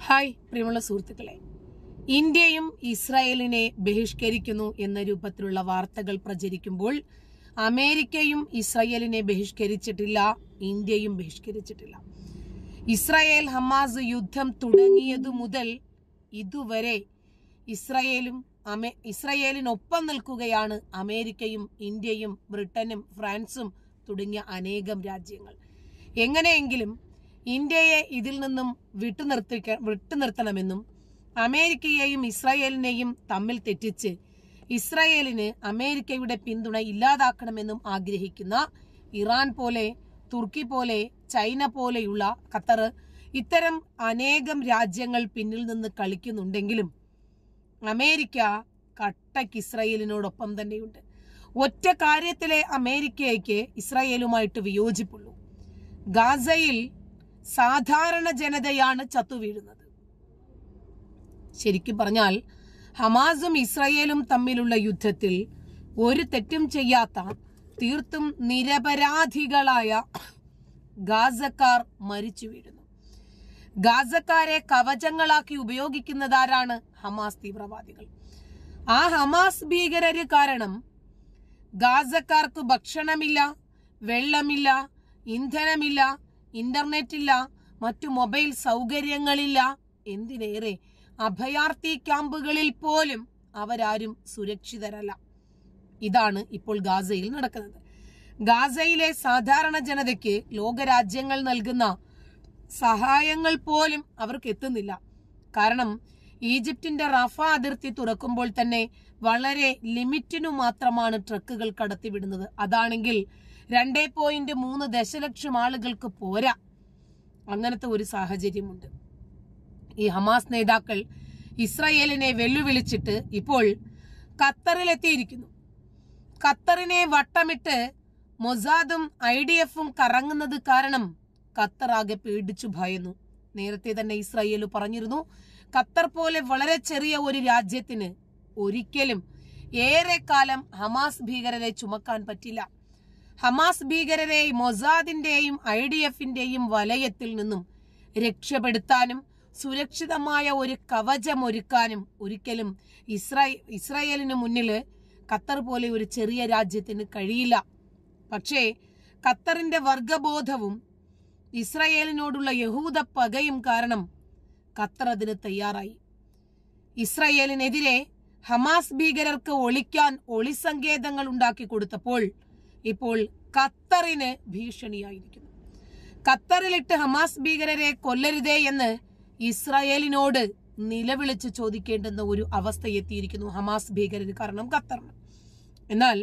Hi പ്രിയമുള്ള സുഹൃത്തുക്കളെ, ഇന്ത്യയും ഇസ്രായേലിനെ ബഹിഷ്കരിക്കുന്നു എന്ന രൂപത്തിലുള്ള വാർത്തകൾ പ്രചരിക്കുമ്പോൾ അമേരിക്കയും ഇസ്രായേലിനെ ബഹിഷ്കരിച്ചിട്ടില്ല, ഇന്ത്യയും ബഹിഷ്കരിച്ചിട്ടില്ല. ഇസ്രായേൽ ഹമാസ് യുദ്ധം തുടങ്ങിയതു മുതൽ ഇതുവരെ ഇസ്രായേലിനൊപ്പം നിൽക്കുകയാണ് അമേരിക്കയും ഇന്ത്യയും ബ്രിട്ടനും ഫ്രാൻസും തുടങ്ങിയ അനേകം രാജ്യങ്ങൾ. എങ്ങനെയെങ്കിലും ഇന്ത്യയെ ഇതിൽ നിന്നും വിട്ടുനിർത്തണമെന്നും അമേരിക്കയെയും ഇസ്രായേലിനെയും തമ്മിൽ തെറ്റിച്ച് ഇസ്രായേലിന് അമേരിക്കയുടെ പിന്തുണ ഇല്ലാതാക്കണമെന്നും ആഗ്രഹിക്കുന്ന ഇറാൻ പോലെ, തുർക്കി പോലെ, ചൈന പോലെയുള്ള ഖത്തർ, ഇത്തരം അനേകം രാജ്യങ്ങൾ പിന്നിൽ നിന്ന് കളിക്കുന്നുണ്ടെങ്കിലും അമേരിക്ക കട്ടക്ക് ഇസ്രായേലിനോടൊപ്പം തന്നെയുണ്ട്. ഒറ്റ കാര്യത്തിലെ അമേരിക്കയ്ക്ക് ഇസ്രായേലുമായിട്ട് വിയോജിപ്പുള്ളൂ. ഗാസയിൽ സാധാരണ ജനതയാണ് ചത്തുവീഴുന്നത്. ശരിക്കും പറഞ്ഞാൽ ഹമാസും ഇസ്രായേലും തമ്മിലുള്ള യുദ്ധത്തിൽ ഒരു തെറ്റും ചെയ്യാത്ത തീർത്തും നിരപരാധികളായ ഗാസക്കാർ മരിച്ചു വീഴുന്നു. ഗാസക്കാരെ കവചങ്ങളാക്കി ഉപയോഗിക്കുന്നതാരാണ്? ഹമാസ് തീവ്രവാദികൾ. ആ ഹമാസ് ഭീകരര് കാരണം ഗാസക്കാർക്ക് ഭക്ഷണമില്ല, വെള്ളമില്ല, ഇന്ധനമില്ല, ഇന്റർനെറ്റ് ഇല്ല, മറ്റു മൊബൈൽ സൗകര്യങ്ങളില്ല. എന്തിനേറെ അഭയാർത്ഥി ക്യാമ്പുകളിൽ പോലും അവരാരും സുരക്ഷിതരല്ല. ഇതാണ് ഇപ്പോൾ ഗാസയിൽ നടക്കുന്നത്. ഗാസയിലെ സാധാരണ ജനതയ്ക്ക് ലോകരാജ്യങ്ങൾ നൽകുന്ന സഹായങ്ങൾ പോലും അവർക്ക് എത്തുന്നില്ല. കാരണം ഈജിപ്തിന്റെ റഫ അതിർത്തി തുറക്കുമ്പോൾ തന്നെ വളരെ ലിമിറ്റിനു മാത്രമാണ് ട്രക്കുകൾ കടത്തിവിടുന്നത്. അതാണെങ്കിൽ 2.3 ദശലക്ഷം ആളുകൾക്ക് പോരാ. അങ്ങനത്തെ ഒരു സാഹചര്യമുണ്ട്. ഈ ഹമാസ് നേതാക്കൾ ഇസ്രായേലിനെ വെല്ലുവിളിച്ചിട്ട് ഇപ്പോൾ ഖത്തറിലെത്തിയിരിക്കുന്നു. ഖത്തറിനെ വട്ടമിട്ട് മൊസാദും IDFും കറങ്ങുന്നത് കാരണം ഖത്തർ ആകെ പേടിച്ചു ഭയന്നു. നേരത്തെ തന്നെ ഇസ്രായേൽ പറഞ്ഞിരുന്നു, ഖത്തർ പോലെ വളരെ ചെറിയ ഒരു രാജ്യത്തിന് ഒരിക്കലും ഏറെക്കാലം ഹമാസ് ഭീകരരെ ചുമക്കാൻ പറ്റില്ല. ഹമാസ് ഭീകരരെ മൊസാദിന്റെയും IDFിന്റെയും വലയത്തിൽ നിന്നും രക്ഷപ്പെടുത്താനും സുരക്ഷിതമായ ഒരു കവചമൊരുക്കാനും ഒരിക്കലും ഇസ്രായേലിന് മുന്നിൽ ഖത്തർ പോലെ ഒരു ചെറിയ രാജ്യത്തിന് കഴിയില്ല. പക്ഷേ ഖത്തറിന്റെ വർഗബോധവും ഇസ്രായേലിനോടുള്ള യഹൂദ പകയും കാരണം ഖത്തർ അതിന് തയ്യാറായി. ഇസ്രായേലിനെതിരെ ഹമാസ് ഭീകരർക്ക് ഒളിക്കാൻ ഒളിസങ്കേതങ്ങൾ ഉണ്ടാക്കി കൊടുത്തപ്പോൾ ഇപ്പോൾ ഖത്തറിന് ഭീഷണിയായിരിക്കുന്നു. ഖത്തറിലിട്ട് ഹമാസ് ഭീകരരെ കൊല്ലരുതേ എന്ന് ഇസ്രായേലിനോട് നിലവിളിച്ച് ചോദിക്കേണ്ടുന്ന ഒരു അവസ്ഥ എത്തിയിരിക്കുന്നു ഹമാസ് ഭീകരർ കാരണം ഖത്തറിന്. എന്നാൽ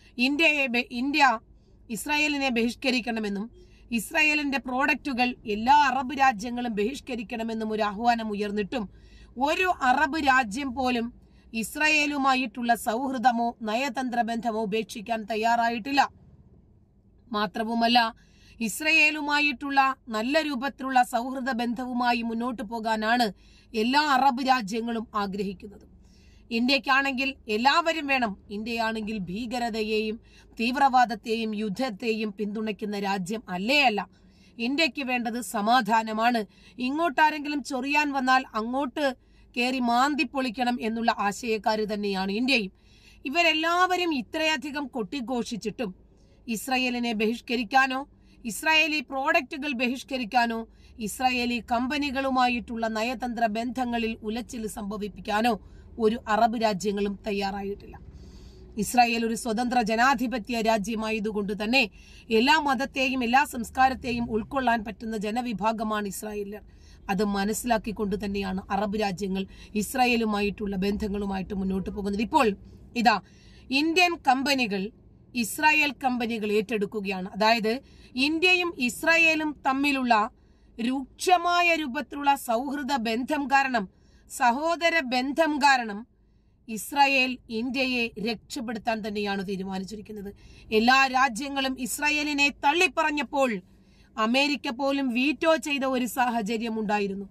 ഇന്ത്യ ഇസ്രായേലിനെ ബഹിഷ്കരിക്കണമെന്നും ഇസ്രായേലിന്റെ പ്രോഡക്റ്റുകൾ എല്ലാ അറബ് രാജ്യങ്ങളും ബഹിഷ്കരിക്കണമെന്നും ഒരു ആഹ്വാനം ഉയർന്നിട്ടും ഒരു അറബ് രാജ്യം പോലും ഇസ്രായേലുമായിട്ടുള്ള സൗഹൃദമോ നയതന്ത്ര ബന്ധമോ ഉപേക്ഷിക്കാൻ തയ്യാറായിട്ടില്ല. മാത്രവുമല്ല, ഇസ്രായേലുമായിട്ടുള്ള നല്ല രൂപത്തിലുള്ള സൗഹൃദ ബന്ധവുമായി മുന്നോട്ട് പോകാനാണ് എല്ലാ അറബ് രാജ്യങ്ങളും ആഗ്രഹിക്കുന്നത്. ഇന്ത്യക്കാണെങ്കിൽ എല്ലാവരും വേണം. ഇന്ത്യയാണെങ്കിൽ ഭീകരതയെയും തീവ്രവാദത്തെയും യുദ്ധത്തെയും പിന്തുണയ്ക്കുന്ന രാജ്യം അല്ല. ഇന്ത്യക്ക് വേണ്ടത് സമാധാനമാണ്. ഇങ്ങോട്ടാരെങ്കിലും ചൊറിയാൻ വന്നാൽ അങ്ങോട്ട് കയറി മാന്തി പൊളിക്കണം എന്നുള്ള ആശയക്കാര് തന്നെയാണ് ഇന്ത്യയും. ഇവരെല്ലാവരും ഇത്രയധികം കൊട്ടിഘോഷിച്ചിട്ടും ഇസ്രായേലിനെ ബഹിഷ്കരിക്കാനോ, ഇസ്രായേലി പ്രോഡക്റ്റുകൾ ബഹിഷ്കരിക്കാനോ, ഇസ്രായേലി കമ്പനികളുമായിട്ടുള്ള നയതന്ത്ര ബന്ധങ്ങളിൽ ഉലച്ചിൽ സംഭവിപ്പിക്കാനോ ഒരു അറബ് രാജ്യങ്ങളും തയ്യാറായിട്ടില്ല. ഇസ്രായേൽ ഒരു സ്വതന്ത്ര ജനാധിപത്യ രാജ്യമായതുകൊണ്ട് തന്നെ എല്ലാ മതത്തെയും എല്ലാ സംസ്കാരത്തെയും ഉൾക്കൊള്ളാൻ പറ്റുന്ന ജനവിഭാഗമാണ് ഇസ്രായേലിയർ. അത് മനസ്സിലാക്കിക്കൊണ്ട് തന്നെയാണ് അറബ് രാജ്യങ്ങൾ ഇസ്രായേലുമായിട്ടുള്ള ബന്ധങ്ങളുമായിട്ട് മുന്നോട്ട് പോകുന്നത്. ഇപ്പോൾ ഇതാ ഇന്ത്യൻ കമ്പനികൾ ഇസ്രായേൽ കമ്പനികൾ ഏറ്റെടുക്കുകയാണ്. അതായത് ഇന്ത്യയും ഇസ്രായേലും തമ്മിലുള്ള രൂക്ഷമായ രൂപത്തിലുള്ള സൗഹൃദ ബന്ധം കാരണം, സഹോദര ബന്ധം കാരണം ഇസ്രായേൽ ഇന്ത്യയെ രക്ഷപ്പെടുത്താൻ തന്നെയാണ് തീരുമാനിച്ചിരിക്കുന്നത്. എല്ലാ രാജ്യങ്ങളും ഇസ്രായേലിനെ തള്ളിപ്പറഞ്ഞപ്പോൾ അമേരിക്ക പോലും വീറ്റോ ചെയ്ത ഒരു സാഹചര്യം ഉണ്ടായിരുന്നു.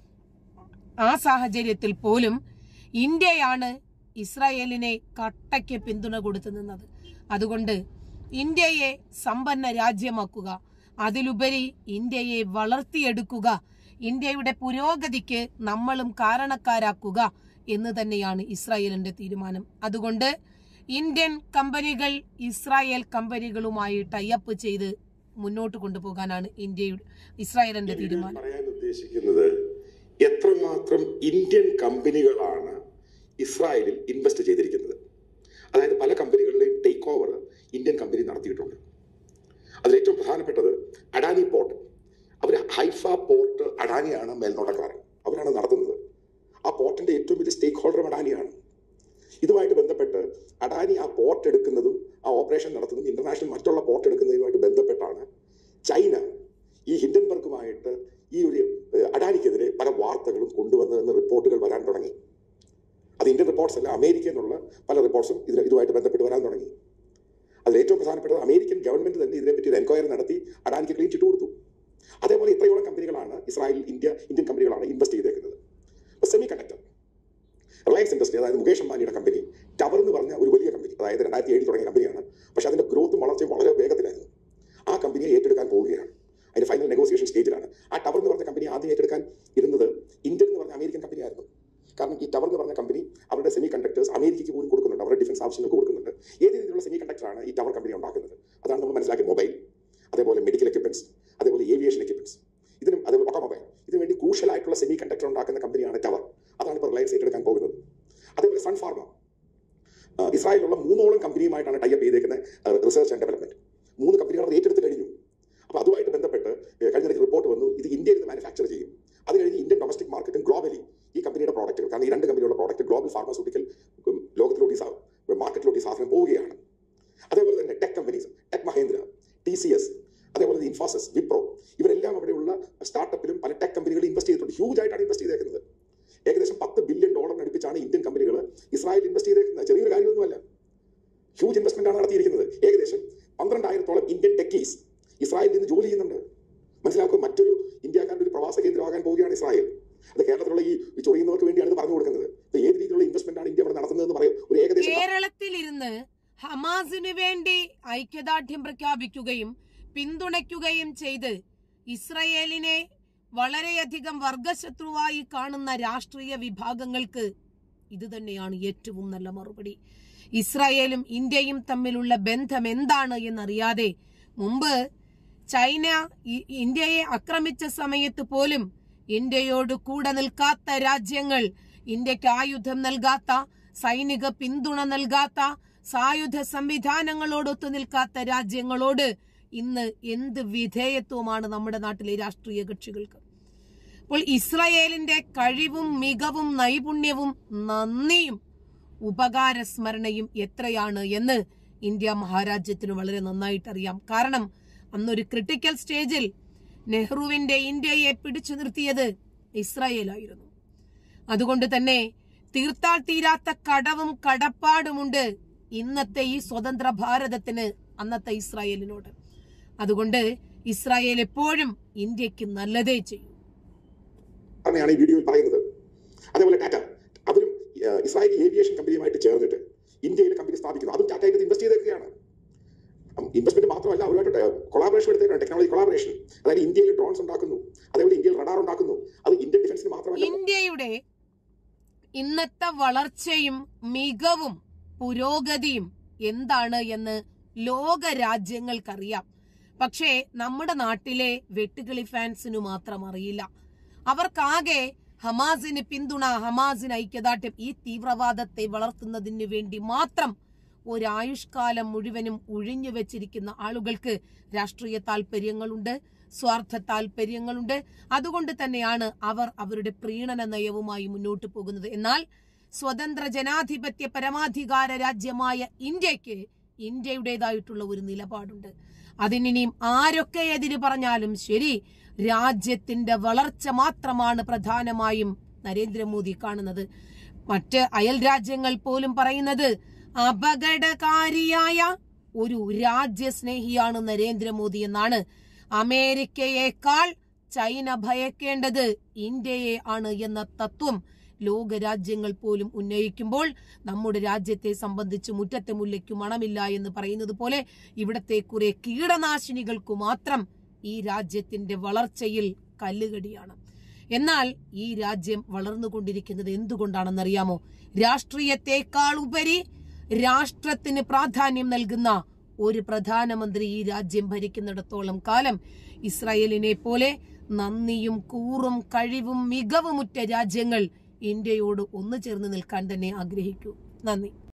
ആ സാഹചര്യത്തിൽ പോലും ഇന്ത്യയാണ് ഇസ്രായേലിനെ കട്ടയ്ക്ക് പിന്തുണ കൊടുത്തു നിന്നത്. അതുകൊണ്ട് ഇന്ത്യയെ സമ്പന്ന രാജ്യമാക്കുക, അതിലുപരി ഇന്ത്യയെ വളർത്തിയെടുക്കുക, ഇന്ത്യയുടെ പുരോഗതിക്ക് നമ്മളും കാരണക്കാരാക്കുക എന്ന് തന്നെയാണ് ഇസ്രായേലിന്റെ തീരുമാനം. അതുകൊണ്ട് ഇന്ത്യൻ കമ്പനികൾ ഇസ്രായേൽ കമ്പനികളുമായി ടൈഅപ്പ് ചെയ്ത് മുന്നോട്ട് കൊണ്ടുപോകാനാണ് ഇസ്രായേലിന്റെ തീരുമാനം. പറയാൻ ഉദ്ദേശിക്കുന്നത് എത്രമാത്രം ഇന്ത്യൻ കമ്പനികളാണ് ഇസ്രായേലിൽ ഇൻവെസ്റ്റ് ചെയ്തിരിക്കുന്നത്. അതായത് പല കമ്പനികളുടെയും ടേക്ക് ഓവർ ഇന്ത്യൻ കമ്പനി നടത്തിയിട്ടുണ്ട്. അതിൽ ഏറ്റവും പ്രധാനപ്പെട്ടത് അഡാനി പോർട്ട്. അവർ ഹൈഫ പോർട്ട് അഡാനിയാണ് മേൽനോട്ടക്കാരൻ, അവരാണ് നടത്തുന്നത്. ആ പോർട്ടിന്റെ ഏറ്റവും വലിയ സ്റ്റേക്ക് ഹോൾഡർ അഡാനിയാണ്. ഇതുമായിട്ട് ബന്ധപ്പെട്ട് അഡാനി ആ പോർട്ട് എടുക്കുന്നതും ആ ഓപ്പറേഷൻ നടത്തുന്നതും ഇന്റർനാഷണൽ മറ്റുള്ള പോർട്ട് എടുക്കുന്നതുമായിട്ട് ബന്ധപ്പെട്ടാണ് ചൈന ഈ ഹിൻഡൻബർഗുമായിട്ട് ഈ ഒരു അഡാനിക്കെതിരെ പല വാർത്തകളും കൊണ്ടുവന്നതെന്ന് റിപ്പോർട്ടുകൾ വരാൻ തുടങ്ങി. അത് ഇന്ത്യൻ റിപ്പോർട്ട്സ് അല്ല, അമേരിക്കയിൽ നിന്നുള്ള പല റിപ്പോർട്ട്സും ഇതുമായിട്ട് ബന്ധപ്പെട്ട് വരാൻ തുടങ്ങി. അതിൽ ഏറ്റവും പ്രധാനപ്പെട്ടത് അമേരിക്കൻ ഗവൺമെന്റ് തന്നെ ഇതിനെപ്പറ്റി ഒരു എൻക്വയറി നടത്തി അഡാനിക്ക് ക്ലീൻ ചിറ്റ് കൊടുത്തു. അതേപോലെ ഇത്രയോളം കമ്പനികളാണ് ഇന്ത്യൻ കമ്പനികളാണ് ഇൻവെസ്റ്റ് ചെയ്തേക്കുന്നത്. സെമി കണ്ടക്ടർ റിലയൻസ് ഇൻഡസ്ട്രി, അതായത് മുകേഷ് അംബാനിയുടെ കമ്പനി, ടവർ എന്ന് പറഞ്ഞ ഒരു വലിയ കമ്പനി, അതായത് 2007 തുടങ്ങിയ കമ്പനിയാണ്. പക്ഷേ അതിന്റെ ഗ്രോത്തും വളർച്ചയും വളരെ വേഗത്തിലായിരുന്നു. ആ കമ്പനിയെ ഏറ്റെടുക്കാൻ പോവുകയാണ്. അതിന്റെ ഫൈനൽ നെഗോസിയേഷൻ സ്റ്റേജിലാണ്. ആ ടവർ എന്ന് പറഞ്ഞ കമ്പനി ആദ്യം ഏറ്റെടുക്കാൻ ഇരുന്നത് ഇന്ത്യൻ എന്ന് പറഞ്ഞ അമേരിക്കൻ കമ്പനിയായിരുന്നു. കാരണം ഈ ടവർ എന്ന് പറഞ്ഞ കമ്പനി അവരുടെ സെമി കണ്ടക്ടേഴ്സ് അമേരിക്കയ്ക്ക് പോലും കൊടുക്കുന്നുണ്ട്, അവരുടെ ഡിഫൻസ് ആവശ്യങ്ങൾക്ക് കൊടുക്കുന്നുണ്ട്. ഏത് രീതിയിലുള്ള സെമി കണ്ടക്ടറാണ് ഈ ടവർ കമ്പനി ഉണ്ടാക്കുന്നത്? അതാണ് നമ്മൾ മനസ്സിലാക്കിയ മൊബൈൽ, അതേപോലെ മെഡിക്കൽ എക്യുപ്മെന്റ്സ്, അതേപോലെ ഏവിയേഷൻ എക്യുപ്മെന്റ്സ്, ഇതിനും അതേപോലെ ഓട്ടോമൊബൈൽ, ഇതിനു വേണ്ടി ക്രൂഷ്യലായിട്ടുള്ള സെമി കണ്ടക്ടർ ഉണ്ടാക്കുന്ന കമ്പനിയാണ് ടവർ. അതാണ് ഇപ്പോൾ റിലയൻസ് ഏറ്റെടുക്കാൻ പോകുന്നത്. അതേപോലെ സൺ ഫാർമ, ഇസ്രായേലിലുള്ള 3ഓളം കമ്പനിയുമായിട്ടാണ് ടൈപ്പ് ചെയ്തേക്കുന്നത് റിസർച്ച് ആൻഡ് ഡെവലപ്മെന്റ്. 3 കമ്പനികൾ അവർ ഏറ്റെടുത്ത് കഴിഞ്ഞു. അപ്പോൾ അതുമായിട്ട് ബന്ധപ്പെട്ട് കഴിഞ്ഞ റിപ്പോർട്ട് വന്നു, ഇത് ഇന്ത്യയിൽ നിന്ന് മാനുഫാക്ചർ ചെയ്യും. അത് കഴിഞ്ഞ് ഇന്ത്യൻ ഡൊമസ്റ്റിക് മാർക്കറ്റും ഗ്ലോബലി ഈ കമ്പനിയുടെ പ്രോഡക്റ്റുകൾ, കാരണം ഈ 2 കമ്പനിയുടെ പ്രോഡക്റ്റ് ഗ്ലോബൽ ഫാർമസ്യൂട്ടിക്കൽ ലോകത്തിലോട്ട് മാർക്കറ്റിലോട്ട് ഈ സാധനം പോവുകയാണ്. അതേപോലെ തന്നെ tech companies, Tech Mahindra, TCS, അതേപോലെ ഇൻഫോസിസ്, വിപ്രോ, ഇവരെല്ലാം അവിടെയുള്ള സ്റ്റാർട്ടപ്പിലും പല ടെക് കമ്പനികളും ഇൻവെസ്റ്റ് ചെയ്തിട്ടുണ്ട്. ഹ്യൂജ് ആയിട്ടാണ് ഇൻവെസ്റ്റ് ചെയ്തേക്കുന്നത്. ഏകദേശം $10 ബില്യൺ അടുപ്പിച്ചാണ് ഇന്ത്യൻ കമ്പനികൾ ഇസ്രായേൽ ഇൻവെസ്റ്റ് ചെയ്തേക്കുന്നത്. ചെറിയൊരു കാര്യമൊന്നുമല്ല, ഹ്യൂജ് ഇൻവെസ്റ്റ്മെന്റ് ആണ് നടത്തിയിരിക്കുന്നത്. ഏകദേശം 12,000-ഓളം ഇന്ത്യൻ ടെക്കീസ് ഇസ്രായേലിൽ നിന്ന് ജോലി ചെയ്യുന്നുണ്ട്. മനസ്സിലാക്കുക, മറ്റൊരു ഇന്ത്യക്കാരുടെ ഒരു പ്രവാസ കേന്ദ്രമാകാൻ പോവുകയാണ് ഇസ്രായേൽ. അത് കേരളത്തിലുള്ള ഈ ചൊറിയുന്നവർക്ക് വേണ്ടിയാണ് ഇത് പറഞ്ഞു കൊടുക്കുന്നത്. ഏത് രീതിയിലുള്ള ഇൻവെസ്റ്റ്മെന്റ് ആണ് ഇന്ത്യ അവിടെ നടത്തുന്നതെന്ന് പറയും. ഒരു ഏകദേശം കേരളത്തിലിരുന്ന് ഹമാസിന് വേണ്ടി ഐക്യദാർഢ്യം പ്രഖ്യാപിക്കുകയും പിന്തുണയ്ക്കുകയും ചെയ്ത് ഇസ്രയേലിനെ വളരെയധികം വർഗശത്രുവായി കാണുന്ന രാഷ്ട്രീയ വിഭാഗങ്ങൾക്ക് ഇത് തന്നെയാണ് ഏറ്റവും നല്ല മറുപടി. ഇസ്രായേലും ഇന്ത്യയും തമ്മിലുള്ള ബന്ധം എന്താണ് എന്നറിയാതെ മുമ്പ് ചൈന ഇന്ത്യയെ ആക്രമിച്ച സമയത്ത് പോലും ഇന്ത്യയോട് കൂടെ നിൽക്കാത്ത രാജ്യങ്ങൾ, ഇന്ത്യക്ക് ആയുധം നൽകാത്ത, സൈനിക പിന്തുണ നൽകാത്ത, സായുധ സംവിധാനങ്ങളോടൊത്തു നിൽക്കാത്ത രാജ്യങ്ങളോട് ഇന്ന് എന്ത് വിധേയത്വമാണ് നമ്മുടെ നാട്ടിലെ രാഷ്ട്രീയ കക്ഷികൾക്ക്? അപ്പോൾ ഇസ്രായേലിന്റെ കഴിവും മികവും നൈപുണ്യവും നന്ദിയും ഉപകാരസ്മരണയും എത്രയാണ് എന്ന് ഇന്ത്യ മഹാരാജ്യത്തിന് വളരെ നന്നായിട്ട് അറിയാം. കാരണം അന്നൊരു ക്രിട്ടിക്കൽ സ്റ്റേജിൽ നെഹ്റുവിന്റെ ഇന്ത്യയെ പിടിച്ചു നിർത്തിയത് ഇസ്രായേലായിരുന്നു. അതുകൊണ്ട് തന്നെ തീർത്താൽ തീരാത്ത കടവും കടപ്പാടുമുണ്ട് ഇന്നത്തെ ഈ സ്വതന്ത്ര ഭാരതത്തിന് അന്നത്തെ ഇസ്രായേലിനോട്. അതുകൊണ്ട് ഇസ്രായേൽ എപ്പോഴും ഇന്ത്യക്ക് നല്ലതേ ചെയ്യും. ഈ വീഡിയോയിൽ പറയുന്നത്. അതേപോലെ ടാറ്റ, അവരും ഇസ്രായേലി ഏവിയേഷൻ കമ്പനിയുമായിട്ട് ചേർന്നിട്ട് ഇന്ത്യയിൽ കമ്പനി സ്ഥാപിക്കുന്നു. അതും ടാറ്റ ഇൻവെസ്റ്റ് ചെയ്തേക്കുകയാണ്. ഇൻവെസ്റ്റ്മെന്റ് മാത്രമല്ല, അവരുമായിട്ട് കൊളാബറേഷൻ എടുത്തേക്കാണ്, ടെക്നോളജി കൊളാബറേഷൻ. അതായത് ഇന്ത്യയിൽ ഡ്രോൺസ് ഉണ്ടാക്കുന്നു, അതേപോലെ ഇന്ത്യയിൽ റഡാർ ഉണ്ടാക്കുന്നു. അത് ഇന്ത്യൻ ഡിഫൻസിന് മാത്രമല്ല. ഇന്ത്യയുടെ ഇന്നത്തെ വളർച്ചയും മികവും പുരോഗതിയും എന്താണ് എന്ന് ലോക രാജ്യങ്ങൾക്കറിയാം. പക്ഷേ നമ്മുടെ നാട്ടിലെ വെട്ടുകിളി ഫാൻസിനു മാത്രം അറിയില്ല. അവർക്കാകെ ഹമാസിന് പിന്തുണ, ഹമാസിന് ഐക്യദാർഢ്യം, ഈ തീവ്രവാദത്തെ വളർത്തുന്നതിന് വേണ്ടി മാത്രം ഒരായുഷ്കാലം മുഴുവനും ഒഴിഞ്ഞു വെച്ചിരിക്കുന്ന ആളുകൾക്ക് രാഷ്ട്രീയ താല്പര്യങ്ങളുണ്ട്, സ്വാർത്ഥ താല്പര്യങ്ങളുണ്ട്. അതുകൊണ്ട് തന്നെയാണ് അവർ അവരുടെ പ്രീണന നയവുമായി മുന്നോട്ട് പോകുന്നത്. എന്നാൽ സ്വതന്ത്ര ജനാധിപത്യ പരമാധികാര രാജ്യമായ ഇന്ത്യക്ക് ഇന്ത്യയുടേതായിട്ടുള്ള ഒരു നിലപാടുണ്ട്. അതിനിയും ആരൊക്കെ എതിര് പറഞ്ഞാലും ശരി, രാജ്യത്തിന്റെ വളർച്ച മാത്രമാണ് പ്രധാനമായും നരേന്ദ്രമോദി കാണുന്നത്. മറ്റ് അയൽ രാജ്യങ്ങൾ പോലും പറയുന്നത് അപകടകാരിയായ ഒരു രാജ്യസ്നേഹിയാണ് നരേന്ദ്രമോദി എന്നാണ്. അമേരിക്കയേക്കാൾ ചൈന ഭയക്കേണ്ടത് ഇന്ത്യയെ ആണ് എന്ന തത്വം ലോകരാജ്യങ്ങൾ പോലും ഉന്നയിക്കുമ്പോൾ നമ്മുടെ രാജ്യത്തെ സംബന്ധിച്ച് മുറ്റത്തെ മുല്ലയ്ക്ക് മണമില്ല എന്ന് പറയുന്നത് പോലെ ഇവിടത്തെ കുറെ കീടനാശിനികൾക്കു മാത്രം ഈ രാജ്യത്തിന്റെ വളർച്ചയിൽ കല്ലുകടിയാണ്. എന്നാൽ ഈ രാജ്യം വളർന്നുകൊണ്ടിരിക്കുന്നത് എന്തുകൊണ്ടാണെന്നറിയാമോ? രാഷ്ട്രീയത്തെക്കാൾ ഉപരി രാഷ്ട്രത്തിന് പ്രാധാന്യം നൽകുന്ന ഒരു പ്രധാനമന്ത്രി ഈ രാജ്യം ഭരിക്കുന്നിടത്തോളം കാലം ഇസ്രായേലിനെ പോലെ നന്ദിയും കൂറും കഴിവും മികവുമുറ്റ രാജ്യങ്ങൾ ഇന്ത്യയോട് ഒന്നു ചേർന്ന് നിൽക്കാൻ തന്നെ ആഗ്രഹിക്കൂ. നന്ദി.